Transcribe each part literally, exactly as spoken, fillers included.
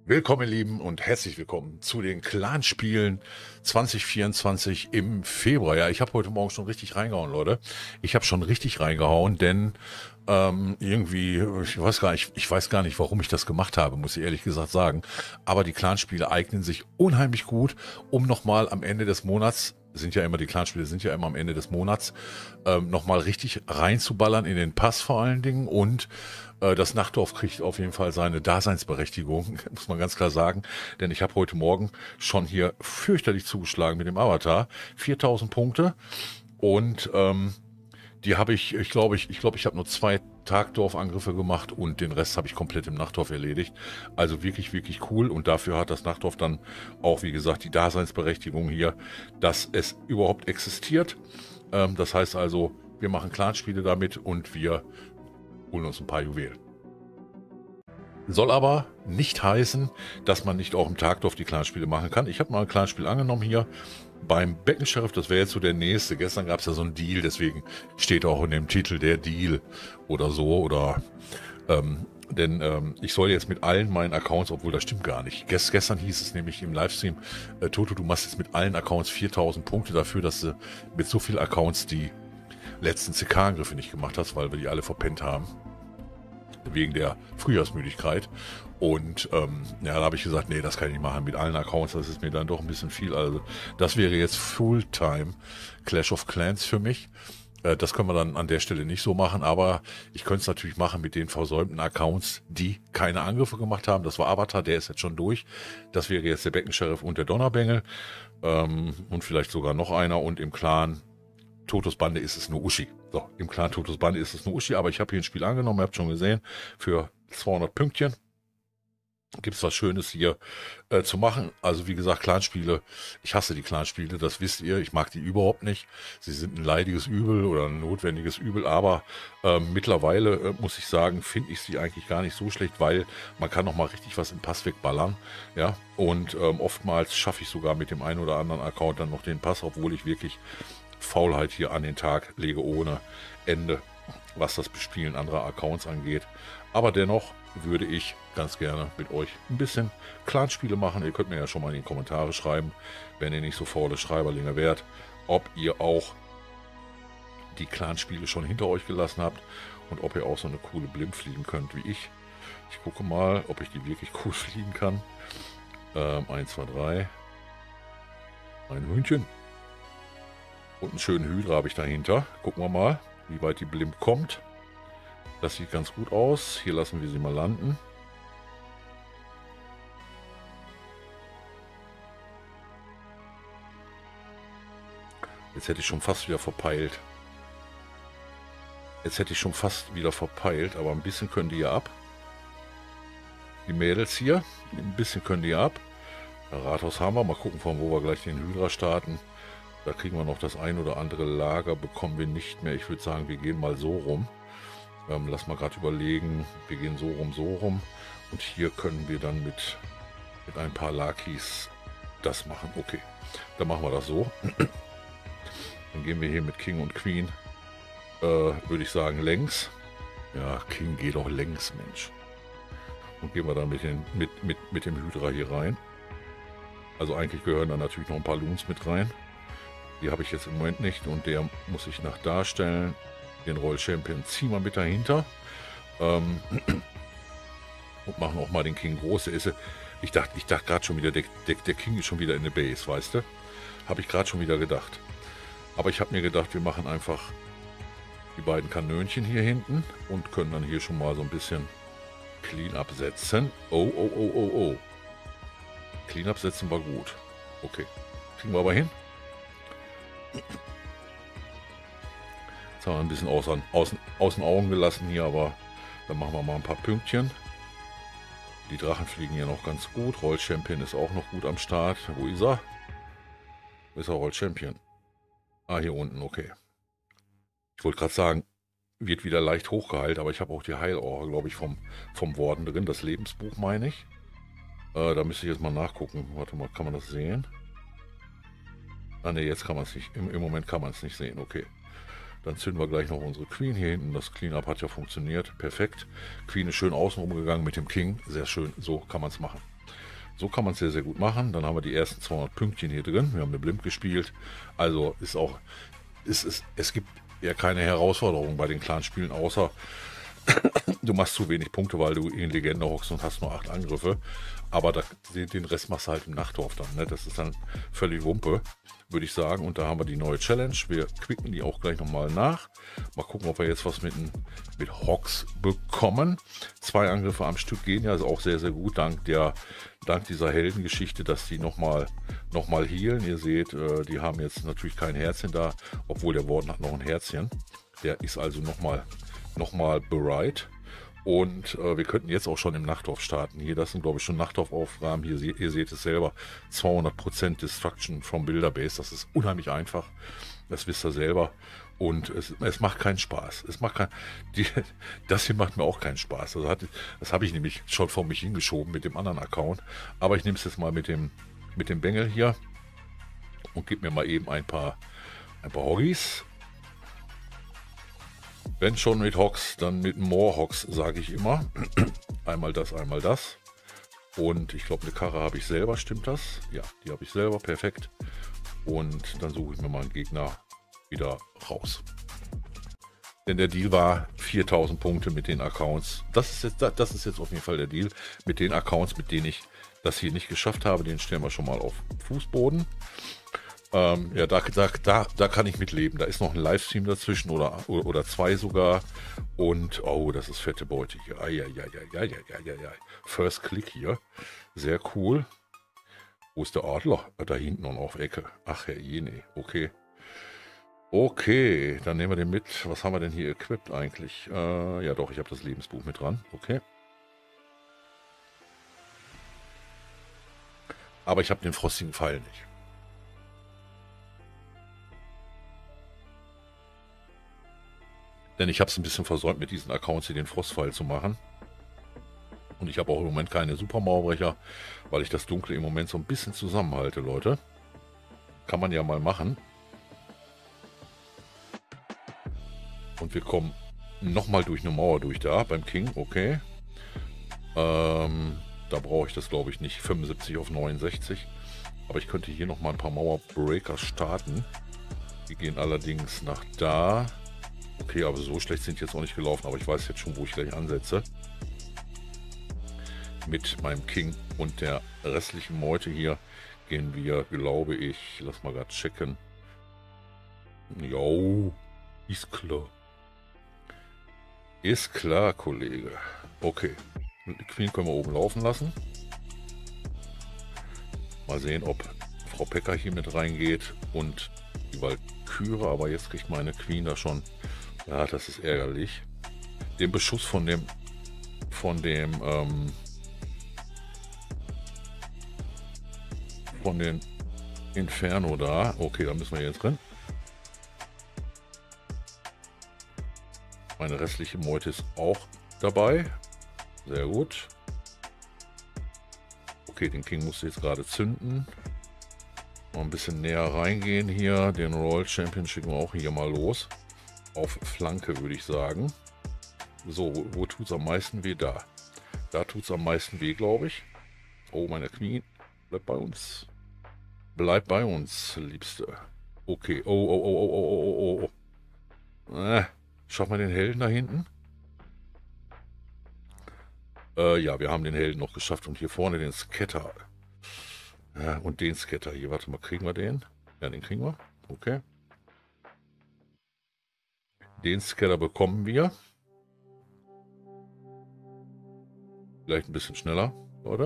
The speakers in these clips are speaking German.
Willkommen, ihr Lieben, und herzlich willkommen zu den Clanspielen zwanzig vierundzwanzig im Februar. Ja, ich habe heute Morgen schon richtig reingehauen, Leute. Ich habe schon richtig reingehauen, denn ähm, irgendwie, ich weiß gar nicht, ich weiß gar nicht, warum ich das gemacht habe, muss ich ehrlich gesagt sagen. Aber die Clanspiele eignen sich unheimlich gut, um nochmal am Ende des Monats, sind ja immer die Clanspiele, sind ja immer am Ende des Monats, ähm, nochmal richtig reinzuballern in den Pass vor allen Dingen. Und äh, das Nachtdorf kriegt auf jeden Fall seine Daseinsberechtigung, muss man ganz klar sagen. Denn ich habe heute Morgen schon hier fürchterlich zugeschlagen mit dem Avatar. viertausend Punkte und ähm, die habe ich, ich glaube, ich, ich glaube, ich habe nur zwei Tagdorf-Angriffe gemacht und den Rest habe ich komplett im Nachtdorf erledigt. Also wirklich, wirklich cool. Und dafür hat das Nachtdorf dann auch, wie gesagt, die Daseinsberechtigung hier, dass es überhaupt existiert. Ähm, das heißt also, wir machen Clanspiele damit und wir holen uns ein paar Juwelen. Soll aber nicht heißen, dass man nicht auch im Tagdorf die Clanspiele machen kann. Ich habe mal ein Clanspiel angenommen hier beim Beckensheriff, das wäre jetzt so der nächste. Gestern gab es ja so einen Deal, deswegen steht auch in dem Titel der Deal oder so. Oder ähm, denn ähm, ich soll jetzt mit allen meinen Accounts, obwohl das stimmt gar nicht. Gest, gestern hieß es nämlich im Livestream, äh, Toto, du machst jetzt mit allen Accounts viertausend Punkte dafür, dass du mit so vielen Accounts die letzten C K-Angriffe nicht gemacht hast, weil wir die alle verpennt haben. Wegen der Frühjahrsmüdigkeit. Und ähm, ja, da habe ich gesagt, nee, das kann ich nicht machen mit allen Accounts, das ist mir dann doch ein bisschen viel. Also das wäre jetzt Fulltime Clash of Clans für mich. Äh, das können wir dann an der Stelle nicht so machen, aber ich könnte es natürlich machen mit den versäumten Accounts, die keine Angriffe gemacht haben. Das war Avatar, der ist jetzt schon durch. Das wäre jetzt der Beckensheriff und der Donnerbengel. Ähm, und vielleicht sogar noch einer. Und im Clan Totos Bande ist es nur Uschi. So, im Clan Totos Bande ist es nur Uschi, aber ich habe hier ein Spiel angenommen, ihr habt schon gesehen, für zweihundert Pünktchen gibt es was Schönes hier äh, zu machen. Also wie gesagt, Clanspiele, ich hasse die Clanspiele, das wisst ihr, ich mag die überhaupt nicht. Sie sind ein leidiges Übel oder ein notwendiges Übel, aber äh, mittlerweile äh, muss ich sagen, finde ich sie eigentlich gar nicht so schlecht, weil man kann noch mal richtig was im Pass wegballern. Ja, und ähm, oftmals schaffe ich sogar mit dem einen oder anderen Account dann noch den Pass, obwohl ich wirklich Faulheit hier an den Tag lege ohne Ende, was das Bespielen anderer Accounts angeht. Aber dennoch würde ich ganz gerne mit euch ein bisschen Clanspiele machen. Ihr könnt mir ja schon mal in die Kommentare schreiben, wenn ihr nicht so faule Schreiberlinge wärt, ob ihr auch die Clanspiele schon hinter euch gelassen habt und ob ihr auch so eine coole Blimp fliegen könnt wie ich. Ich gucke mal, ob ich die wirklich cool fliegen kann. Ähm, eins, zwei, drei. Ein Hühnchen. Und einen schönen Hydra habe ich dahinter. Gucken wir mal, wie weit die Blimp kommt. Das sieht ganz gut aus. Hier lassen wir sie mal landen. Jetzt hätte ich schon fast wieder verpeilt. Jetzt hätte ich schon fast wieder verpeilt, aber ein bisschen können die ja ab. Die Mädels hier, ein bisschen können die ab. Rathaus haben wir. Mal gucken, von wo wir gleich den Hydra starten. Da kriegen wir noch das ein oder andere Lager, bekommen wir nicht mehr. Ich würde sagen, wir gehen mal so rum. Ähm, lass mal gerade überlegen. Wir gehen so rum, so rum. Und hier können wir dann mit, mit ein paar Lakis das machen. Okay, dann machen wir das so. Dann gehen wir hier mit King und Queen, äh, würde ich sagen, längs. Ja, King geht doch längs, Mensch. Und gehen wir dann mit, den, mit, mit, mit dem Hydra hier rein. Also eigentlich gehören da natürlich noch ein paar Loons mit rein. Die habe ich jetzt im Moment nicht und der muss ich nach darstellen. Den Royal Champion ziehen wir mit dahinter. Ähm und machen auch mal den King groß. Der ist, ich dachte, ich dachte gerade schon wieder, der, der, der King ist schon wieder in der Base, weißt du? Habe ich gerade schon wieder gedacht. Aber ich habe mir gedacht, wir machen einfach die beiden Kanönchen hier hinten und können dann hier schon mal so ein bisschen Clean-Up setzen. Oh, oh, oh, oh, oh. Clean-Up setzen war gut. Okay. Kriegen wir aber hin. Jetzt haben wir ein bisschen außen, außen, außen Augen gelassen hier, aber dann machen wir mal ein paar Pünktchen. Die Drachen fliegen hier noch ganz gut. Royal Champion ist auch noch gut am Start. Wo ist er? Wo ist er, Royal Champion? Ah, hier unten, okay. Ich wollte gerade sagen, wird wieder leicht hochgeheilt, aber ich habe auch die Heilaura, glaube ich, vom, vom Warden drin. Das Lebensbuch meine ich. Äh, da müsste ich jetzt mal nachgucken. Warte mal, kann man das sehen? Ah ne, jetzt kann man es nicht. Im, Im Moment kann man es nicht sehen. Okay. Dann zünden wir gleich noch unsere Queen hier hinten. Das Cleanup hat ja funktioniert. Perfekt. Queen ist schön außen rumgegangen mit dem King. Sehr schön. So kann man es machen. So kann man es sehr, sehr gut machen. Dann haben wir die ersten zweihundert Pünktchen hier drin. Wir haben eine Blimp gespielt. Also ist auch, ist, ist, es gibt ja keine Herausforderung bei den Clanspielen, außer du machst zu wenig Punkte, weil du in Legende hockst und hast nur acht Angriffe. Aber da, den Rest machst du halt im Nachtdorf dann. Ne? Das ist dann völlig Wumpe, würde ich sagen. Und da haben wir die neue Challenge. Wir quicken die auch gleich nochmal nach. Mal gucken, ob wir jetzt was mit, mit Hogs bekommen. Zwei Angriffe am Stück gehen ja, also auch sehr, sehr gut. Dank, der, dank dieser Heldengeschichte, dass die nochmal noch mal healen. Ihr seht, äh, die haben jetzt natürlich kein Herzchen da, obwohl der Warden hat noch ein Herzchen. Der ist also nochmal noch mal bereit. Und äh, wir könnten jetzt auch schon im Nachtdorf starten. Hier, das sind glaube ich schon Nachtdorf-Aufgaben. Hier, ihr seht es selber, zweihundert Prozent Destruction from Builder-Base. Das ist unheimlich einfach. Das wisst ihr selber. Und es, es macht keinen Spaß. Es macht kein, die, das hier macht mir auch keinen Spaß. Also hat, das habe ich nämlich schon vor mich hingeschoben mit dem anderen Account. Aber ich nehme es jetzt mal mit dem, mit dem Bengel hier und gebe mir mal eben ein paar, ein paar Hoggies. Wenn schon mit Hogs, dann mit more Hogs, sage ich immer. Einmal das, einmal das. Und ich glaube, eine Karre habe ich selber, stimmt das? Ja, die habe ich selber, perfekt. Und dann suche ich mir mal einen Gegner wieder raus. Denn der Deal war viertausend Punkte mit den Accounts. Das ist, jetzt, das ist jetzt auf jeden Fall der Deal mit den Accounts, mit denen ich das hier nicht geschafft habe. Den stellen wir schon mal auf Fußboden. Ähm, ja, da, da, da, da kann ich mit leben. Da ist noch ein Livestream dazwischen oder, oder, oder zwei sogar. Und, oh, das ist fette Beute hier. Eieieiei. First Click hier. Sehr cool. Wo ist der Adler? Da hinten und auf Ecke. Ach, Herr Jene. Okay. Okay, dann nehmen wir den mit. Was haben wir denn hier equipped eigentlich? Äh, ja doch, ich habe das Lebensbuch mit dran. Okay. Aber ich habe den frostigen Pfeil nicht. Denn ich habe es ein bisschen versäumt, mit diesen Accounts hier den Frostpfeil zu machen. Und ich habe auch im Moment keine Supermauerbrecher, weil ich das Dunkle im Moment so ein bisschen zusammenhalte, Leute. Kann man ja mal machen. Und wir kommen nochmal durch eine Mauer durch da, beim King, okay. Ähm, da brauche ich das, glaube ich, nicht. fünfundsiebzig auf neunundsechzig. Aber ich könnte hier nochmal ein paar Mauerbreaker starten. Die gehen allerdings nach da. Okay, aber so schlecht sind jetzt auch nicht gelaufen, aber ich weiß jetzt schon, wo ich gleich ansetze. Mit meinem King und der restlichen Meute hier gehen wir, glaube ich, lass mal gerade checken. Jo, ist klar. Ist klar, Kollege. Okay, die Queen können wir oben laufen lassen. Mal sehen, ob Frau Pecker hier mit reingeht und die Walküre, aber jetzt kriegt meine Queen da schon. Ja, das ist ärgerlich. Den Beschuss von dem, von dem, ähm, von den Inferno da. Okay, da müssen wir jetzt drin. Meine restliche Meute ist auch dabei. Sehr gut. Okay, den King musste jetzt gerade zünden. Mal ein bisschen näher reingehen hier. Den Royal Champion schicken wir auch hier mal los. Auf Flanke, würde ich sagen. So, wo, wo tut es am meisten weh? Da. Da tut es am meisten weh, glaube ich. Oh, meine Queen. Bleib bei uns. Bleib bei uns, Liebste. Okay. Oh, oh, oh, oh, oh, oh, oh, oh. Äh, schaffen wir den Helden da hinten? Äh, ja, wir haben den Helden noch geschafft. Und hier vorne den Scatter. Ja, und den Scatter hier. Warte mal, kriegen wir den? Ja, den kriegen wir. Okay. Den Scatter bekommen wir. Vielleicht ein bisschen schneller, oder?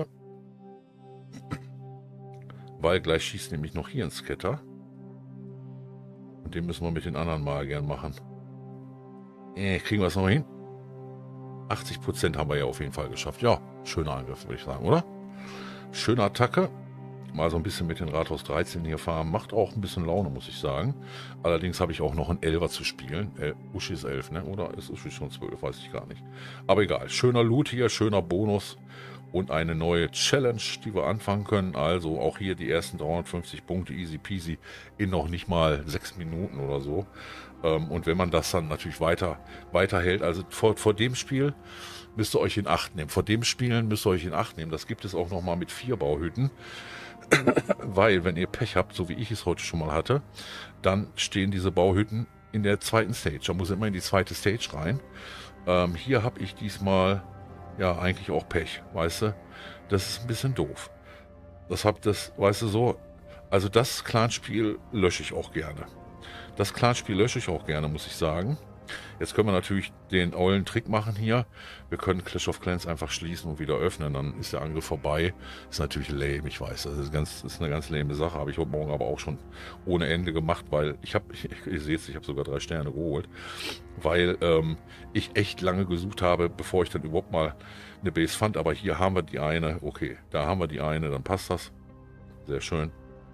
Weil gleich schießt nämlich noch hier ein Scatter. Und den müssen wir mit den anderen Magiern machen. Äh, kriegen wir es noch hin? achtzig Prozent haben wir ja auf jeden Fall geschafft. Ja, schöner Angriff, würde ich sagen, oder? Schöne Attacke. Mal so ein bisschen mit den Rathaus dreizehn hier fahren. Macht auch ein bisschen Laune, muss ich sagen. Allerdings habe ich auch noch einen Elfer zu spielen. Äh, Uschi ist elf, ne? Oder ist Uschi schon zwölf? Weiß ich gar nicht. Aber egal. Schöner Loot hier, schöner Bonus. und eine neue Challenge, die wir anfangen können. Also auch hier die ersten dreihundertfünfzig Punkte, easy peasy, in noch nicht mal sechs Minuten oder so. Ähm, und wenn man das dann natürlich weiter, weiter hält, also vor, vor dem Spiel müsst ihr euch in Acht nehmen. Vor dem Spielen müsst ihr euch in Acht nehmen. Das gibt es auch nochmal mit vier Bauhütten. Weil, wenn ihr Pech habt, so wie ich es heute schon mal hatte, dann stehen diese Bauhütten in der zweiten Stage. Da muss immer in die zweite Stage rein. Ähm, hier habe ich diesmal ja eigentlich auch Pech, weißt du? Das ist ein bisschen doof. Das habt das, weißt du so, also das Clanspiel lösche ich auch gerne. Das Clanspiel lösche ich auch gerne, muss ich sagen. Jetzt können wir natürlich den ollen Trick machen hier. Wir können Clash of Clans einfach schließen und wieder öffnen. Dann ist der Angriff vorbei. Ist natürlich lame, ich weiß. Das ist, ganz, das ist eine ganz lame Sache. Habe ich heute Morgen aber auch schon ohne Ende gemacht, weil ich habe, ich, ihr seht es, ich habe sogar drei Sterne geholt. Weil ähm, ich echt lange gesucht habe, bevor ich dann überhaupt mal eine Base fand. Aber hier haben wir die eine. Okay, da haben wir die eine, dann passt das. Sehr schön.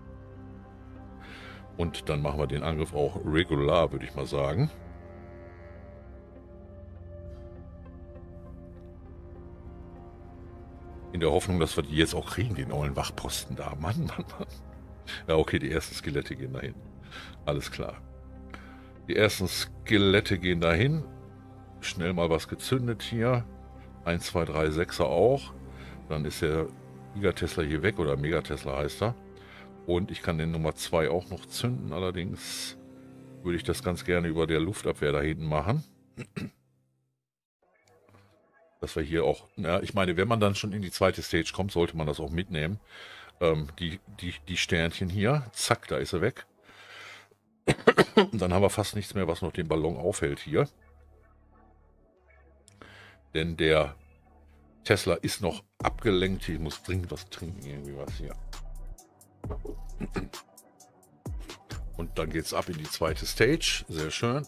Und dann machen wir den Angriff auch regular, würde ich mal sagen. In der Hoffnung, dass wir die jetzt auch kriegen, den ollen Wachposten da. Mann, Mann, Mann. Ja, okay, die ersten Skelette gehen dahin. Alles klar. Die ersten Skelette gehen dahin. Schnell mal was gezündet hier. eins, zwei, drei, sechser auch. Dann ist der Giga-Tesla hier weg, oder Megatesla heißt er. Und ich kann den Nummer zwei auch noch zünden. Allerdings würde ich das ganz gerne über der Luftabwehr da hinten machen. Dass wir hier auch, ja, ich meine, wenn man dann schon in die zweite Stage kommt, sollte man das auch mitnehmen. Ähm, die, die, die Sternchen hier, zack, da ist er weg. Und dann haben wir fast nichts mehr, was noch den Ballon aufhält hier. Denn der Tesla ist noch abgelenkt. Ich muss dringend was trinken, irgendwie was hier. Und dann geht es ab in die zweite Stage. Sehr schön.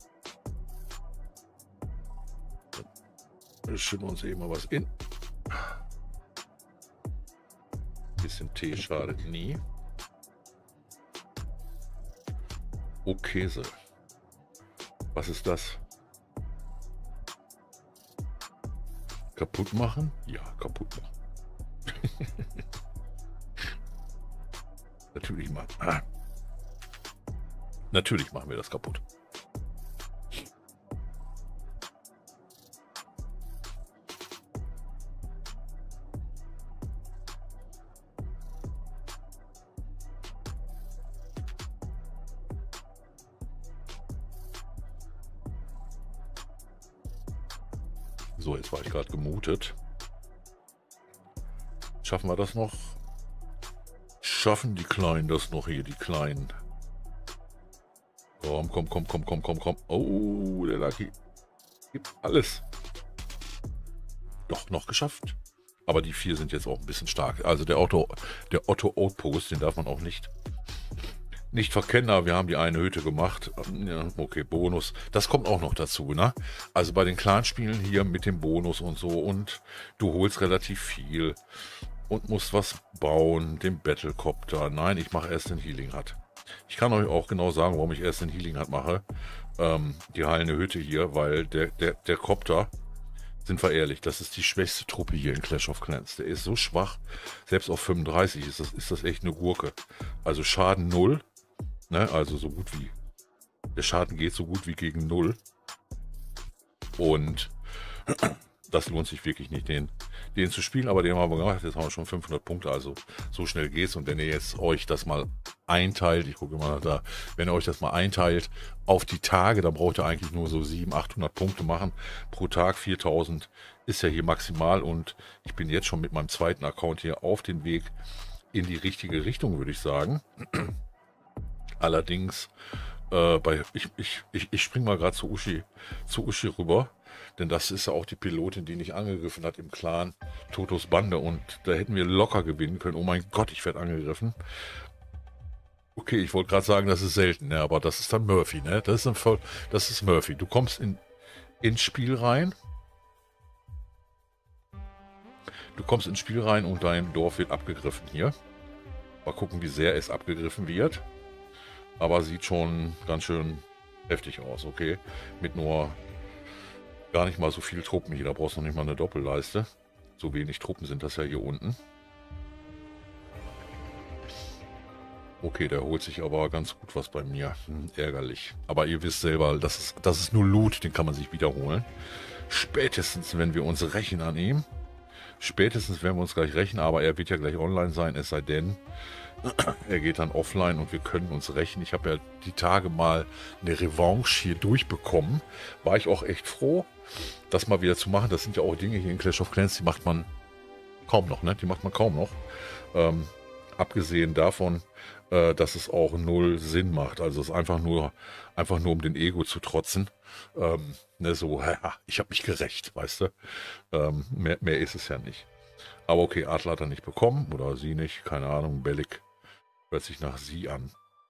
Wir schütten uns eben mal was in. Bisschen Tee schadet nie. Oh, Käse. Was ist das? Kaputt machen? Ja, kaputt machen. Natürlich machen. Ah. Natürlich machen wir das kaputt. So, jetzt war ich gerade gemutet. Schaffen wir das noch? Schaffen die Kleinen das noch hier, die Kleinen? Komm, komm, komm, komm, komm, komm, komm. Oh, der Lucky gibt alles. Doch, noch geschafft. Aber die vier sind jetzt auch ein bisschen stark. Also der Otto, der Otto Outpost, den darf man auch nicht nicht verkennen, aber wir haben die eine Hütte gemacht. Ja, okay, Bonus. Das kommt auch noch dazu, ne? Also bei den Clanspielen hier mit dem Bonus und so, und du holst relativ viel und musst was bauen, den Battlecopter. Nein, ich mache erst den Healing Hut. Ich kann euch auch genau sagen, warum ich erst den Healing Hut mache. Ähm, die heilende Hütte hier, weil der, der, der Copter, sind wir ehrlich, das ist die schwächste Truppe hier in Clash of Clans. Der ist so schwach, selbst auf fünfunddreißig ist das, ist das echt eine Gurke. Also Schaden null. Ne, also so gut wie, der Schaden geht so gut wie gegen null. Und das lohnt sich wirklich nicht, den, den zu spielen. Aber den haben wir gemacht, jetzt haben wir schon fünfhundert Punkte, also so schnell geht's. Und wenn ihr jetzt euch das mal einteilt, ich gucke mal da, wenn ihr euch das mal einteilt auf die Tage, dann braucht ihr eigentlich nur so siebenhundert, achthundert Punkte machen. Pro Tag viertausend ist ja hier maximal. Und ich bin jetzt schon mit meinem zweiten Account hier auf dem Weg in die richtige Richtung, würde ich sagen. Allerdings, äh, bei, ich, ich, ich, ich spring mal gerade zu Uschi, zu Uschi rüber, denn das ist ja auch die Pilotin, die nicht angegriffen hat im Clan Totos Bande, und da hätten wir locker gewinnen können. Oh mein Gott, ich werde angegriffen. Okay, ich wollte gerade sagen, das ist selten, ne? Aber das ist dann Murphy, ne? Das ist, ein voll, das ist Murphy. Du kommst in, ins Spiel rein. Du kommst ins Spiel rein und dein Dorf wird abgegriffen hier. Mal gucken, wie sehr es abgegriffen wird. Aber sieht schon ganz schön heftig aus, okay. Mit nur gar nicht mal so viel Truppen hier. Da brauchst du noch nicht mal eine Doppelleiste. So wenig Truppen sind das ja hier unten. Okay, der holt sich aber ganz gut was bei mir. Hm, ärgerlich. Aber ihr wisst selber, das ist, das ist nur Loot, den kann man sich wiederholen. Spätestens, wenn wir uns rächen an ihm. Spätestens werden wir uns gleich rächen, aber er wird ja gleich online sein, es sei denn, er geht dann offline und wir können uns rächen. Ich habe ja die Tage mal eine Revanche hier durchbekommen. War ich auch echt froh, das mal wieder zu machen. Das sind ja auch Dinge hier in Clash of Clans, die macht man kaum noch, ne? Die macht man kaum noch. Ähm, abgesehen davon, äh, dass es auch null Sinn macht. Also es ist einfach nur, einfach nur um den Ego zu trotzen. Ähm, ne, so, ja, ich habe mich gerächt, weißt du. Ähm, mehr, mehr ist es ja nicht. Aber okay, Adler hat er nicht bekommen oder sie nicht, keine Ahnung, Bellic hört sich nach sie an.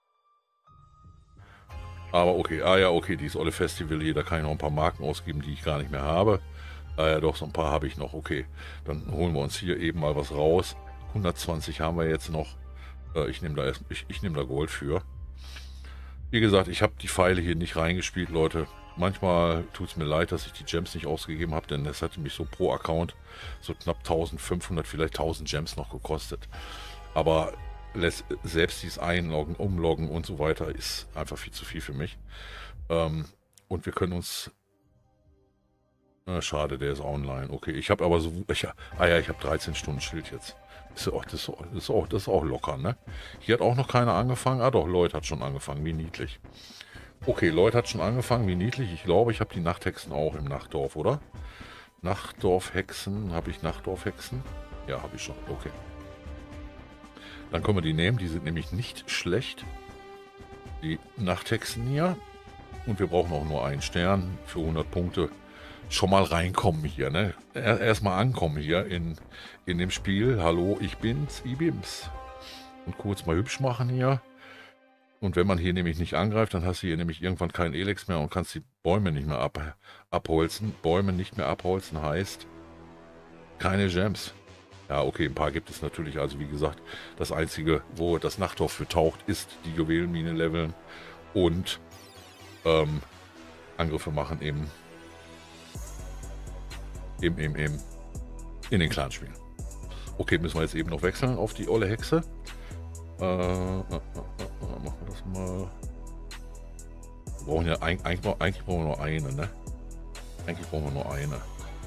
Aber okay, ah ja, okay, dieses olle Festival hier, da kann ich noch ein paar Marken ausgeben, die ich gar nicht mehr habe. Ah ja, doch, so ein paar habe ich noch, okay. Dann holen wir uns hier eben mal was raus. hundertzwanzig haben wir jetzt noch. Äh, ich nehme da, erst, ich, ich nehm da Gold für. Wie gesagt, ich habe die Pfeile hier nicht reingespielt, Leute. Manchmal tut es mir leid, dass ich die Gems nicht ausgegeben habe, denn das hatte mich so pro Account so knapp eintausendfünfhundert, vielleicht tausend Gems noch gekostet. Aber selbst dieses Einloggen, Umloggen und so weiter ist einfach viel zu viel für mich. Ähm, und wir können uns... Na, schade, der ist online. Okay, ich habe aber so... Ich, ah ja, ich habe dreizehn Stunden Schild jetzt. Das ist, auch, das, ist auch, das, ist auch, das ist auch locker, ne? Hier hat auch noch keiner angefangen. Ah doch, Lloyd hat schon angefangen. Wie niedlich. Okay, Lloyd hat schon angefangen. Wie niedlich. Ich glaube, ich habe die Nachthexen auch im Nachtdorf, oder? Nachtdorfhexen. Habe ich Nachtdorfhexen? Ja, habe ich schon. Okay. Dann können wir die nehmen. Die sind nämlich nicht schlecht. Die Nachthexen hier. Und wir brauchen auch nur einen Stern für hundert Punkte. Schon mal reinkommen hier, ne? Erstmal ankommen hier in, in dem Spiel. Hallo, ich bin's, Ibims. Und kurz mal hübsch machen hier. Und wenn man hier nämlich nicht angreift, dann hast du hier nämlich irgendwann keinen Elex mehr und kannst die Bäume nicht mehr ab, abholzen. Bäume nicht mehr abholzen heißt keine Gems. Ja, okay, ein paar gibt es natürlich. Also wie gesagt, das Einzige, wo das Nachtdorf für taucht, ist die Juwelenmine leveln und ähm, Angriffe machen eben, eben, eben, eben in den Clan-Spielen. Okay, müssen wir jetzt eben noch wechseln auf die olle Hexe. Äh, äh, äh, äh, machen wir das mal. Wir brauchen ja eigentlich, eigentlich brauchen wir nur eine, ne? Eigentlich brauchen wir nur eine.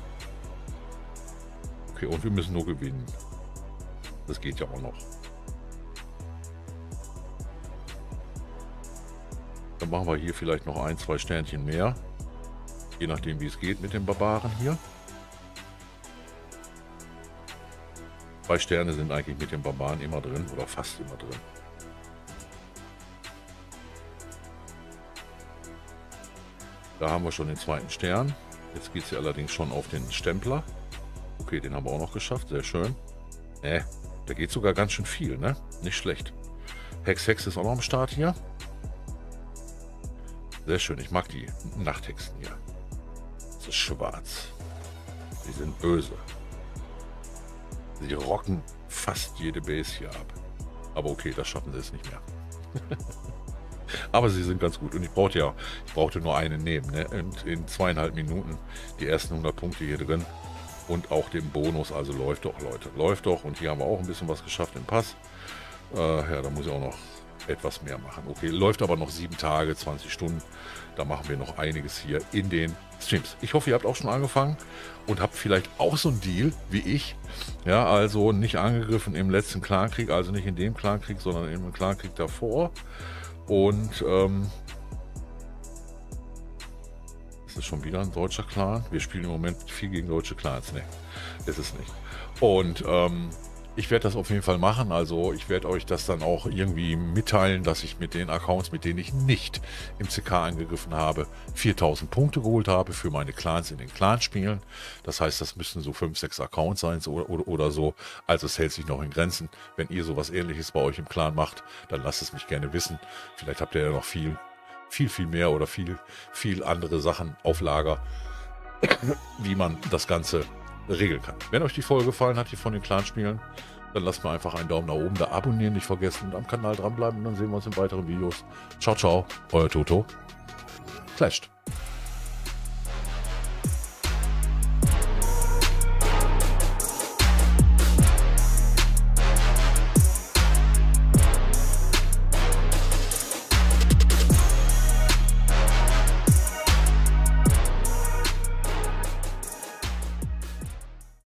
Okay, und wir müssen nur gewinnen. Das geht ja auch noch. Dann machen wir hier vielleicht noch ein, zwei Sternchen mehr. Je nachdem, wie es geht mit den Barbaren hier. Zwei Sterne sind eigentlich mit den Barbaren immer drin, oder fast immer drin. Da haben wir schon den zweiten Stern. Jetzt geht es hier allerdings schon auf den Stempler. Okay, den haben wir auch noch geschafft, sehr schön. Äh, da geht sogar ganz schön viel, ne? Nicht schlecht. Hex Hex ist auch noch am Start hier. Sehr schön, ich mag die Nachthexen hier. Das ist schwarz. Die sind böse. Sie rocken fast jede Base hier ab. Aber okay, das schaffen sie jetzt nicht mehr. Aber sie sind ganz gut. Und ich brauchte ja, ich brauchte nur eine nehmen. Ne? Und in zweieinhalb Minuten die ersten hundert Punkte hier drin. Und auch den Bonus. Also läuft doch, Leute. Läuft doch. Und hier haben wir auch ein bisschen was geschafft im Pass. Äh, ja, da muss ich auch noch etwas mehr machen. Okay, läuft aber noch sieben Tage, zwanzig Stunden. Da machen wir noch einiges hier in den Streams. Ich hoffe, ihr habt auch schon angefangen und habt vielleicht auch so einen Deal wie ich. Ja, also nicht angegriffen im letzten Clankrieg, also nicht in dem Clankrieg, sondern im Clankrieg davor. Und ähm, ist es schon wieder ein deutscher Clan? Wir spielen im Moment viel gegen deutsche Clans. Ne, ist es nicht. Und ähm, ich werde das auf jeden Fall machen, also ich werde euch das dann auch irgendwie mitteilen, dass ich mit den Accounts, mit denen ich nicht im C K angegriffen habe, viertausend Punkte geholt habe für meine Clans in den Clanspielen. Das heißt, das müssten so fünf, sechs Accounts sein so, oder, oder so. Also es hält sich noch in Grenzen. Wenn ihr sowas Ähnliches bei euch im Clan macht, dann lasst es mich gerne wissen. Vielleicht habt ihr ja noch viel, viel, viel mehr oder viel, viel andere Sachen auf Lager, wie man das Ganze regeln kann. Wenn euch die Folge gefallen hat hier von den Clanspielen, dann lasst mir einfach einen Daumen nach oben, da abonnieren nicht vergessen und am Kanal dranbleiben und dann sehen wir uns in weiteren Videos. Ciao, ciao, euer Toto. Clashed.